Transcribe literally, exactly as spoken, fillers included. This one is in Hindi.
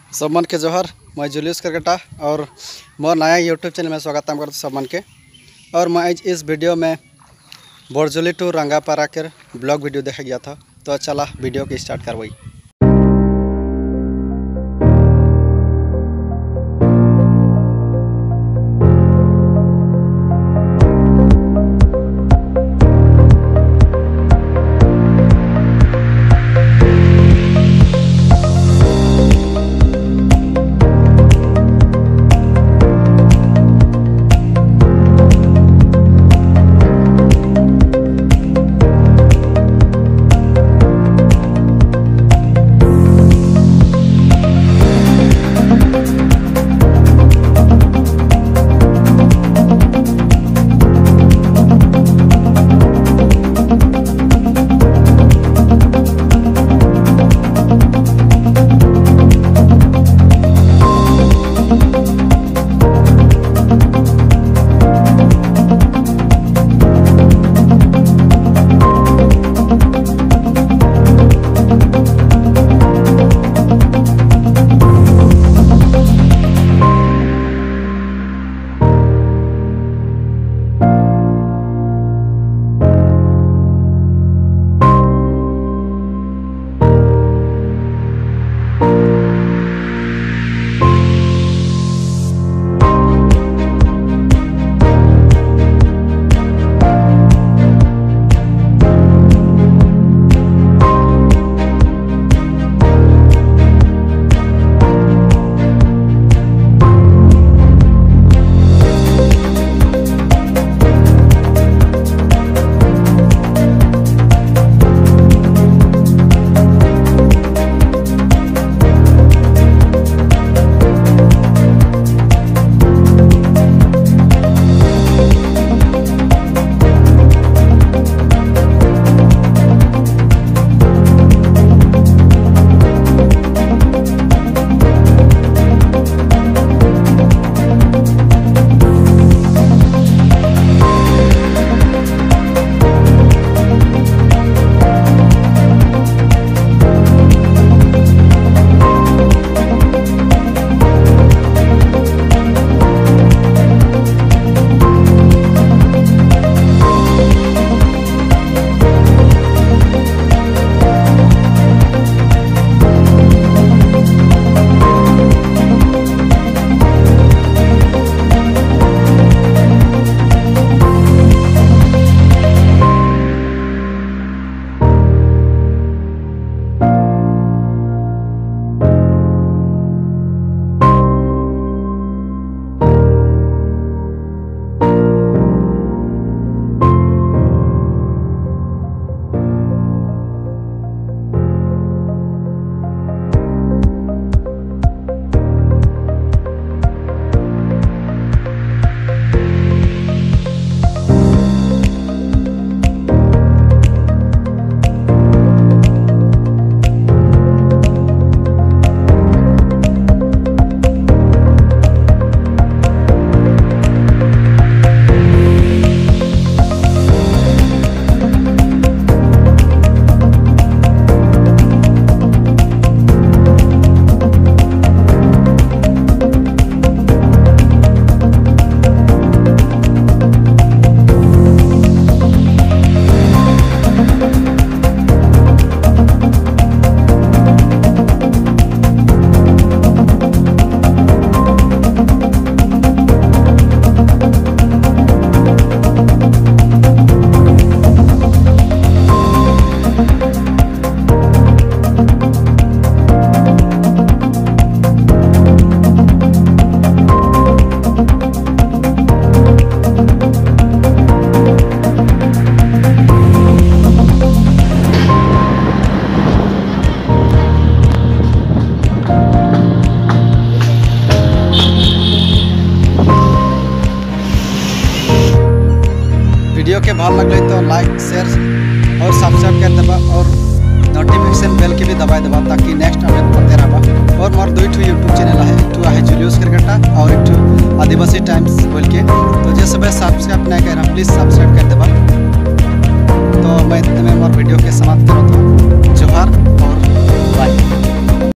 सब मन के जोहर। मैं जुलियस करकेटा और मोर नया यूट्यूब चैनल में स्वागत करता सब मन के। और मैं इस वीडियो में बोरजुली टू रंगापारा के ब्लॉग वीडियो देखा गया था। तो चला वीडियो के स्टार्ट करवाई। वीडियो के भाल लगे तो लाइक शेयर और सब्सक्राइब कर देबा और नोटिफिकेशन बेल के भी दबा देबा ताकि नेक्स्ट अपडेट करते रहबा। और मोर दुई ठो यूट्यूब चैनल है, एक है जुलियस करकेटा और एक ठो आदिवासी टाइम्स बोल के। तो जे सब सब्सक्राइब नहीं कर प्लीज़ सब्सक्राइब कर देबा। तो मैं तुम्हें मोर वीडियो के समाप्त करता हूँ। जोहार और बाय।